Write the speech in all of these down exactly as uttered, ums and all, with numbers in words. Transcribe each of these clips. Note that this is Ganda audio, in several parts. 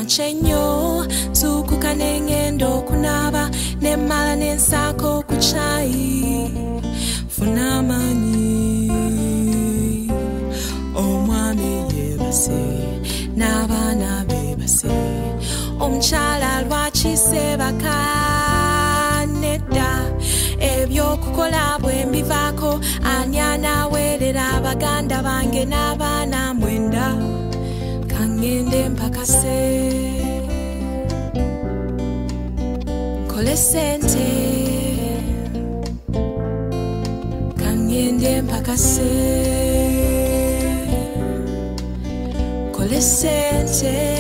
Wanchenyo zukuka nengendo kunaba nemala nensako kuchai funamanyi omwami yebase n'abaana bebase omukyala lwakise bakanedda ebyokukola bwe mbivaako ani anaweerera baganda bange n'abaana mwenda kangende mpakase nkole sente kangende mpakase nkole sente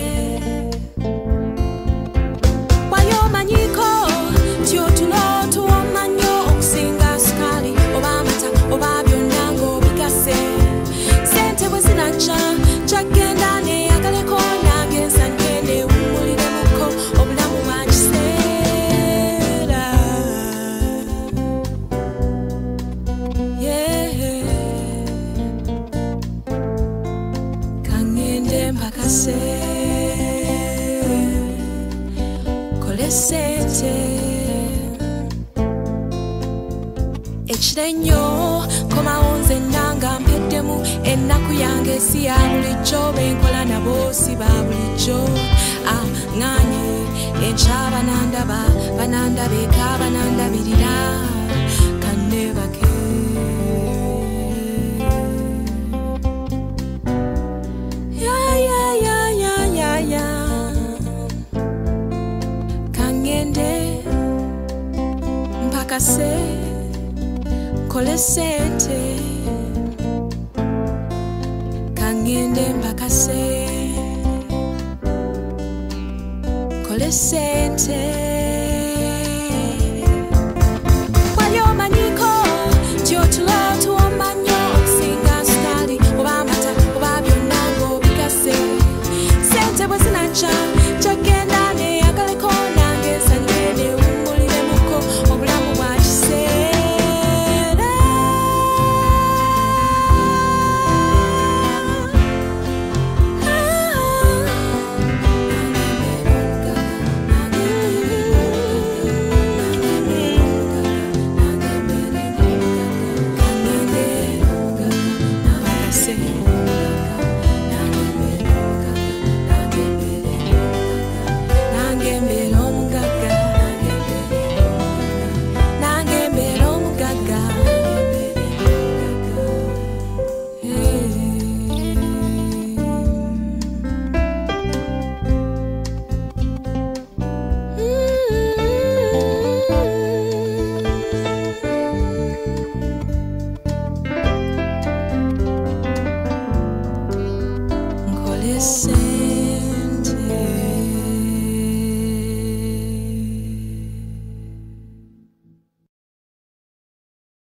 wayomanyiko tyotulo tuwomanyo okusinga sukali oba amata oba byonna ng'obigase sente bwe zinajja kyagenda neyagaleko nange nsangende wummuliremuko obulamu bwa kiseera kangende mpakase kole sente ekire nnyo komawo nze nanga mpeddemu ennaku yange si ya bulijjo benkola nabo si ba bulijjo aŋŋaanye enkya banandaba banandabeka banandabirira kannebake yayayayayaya kangende mpakase kole sente kangende mpakase kole sente wayomanyiko tyotulo tuwomanyo okusinga sukali oba amata oba byonna ng'obigase sente bwe zinajja kyagenda neyagaleko nange nsanyire newummuliremuko obulamu bwa kiseera say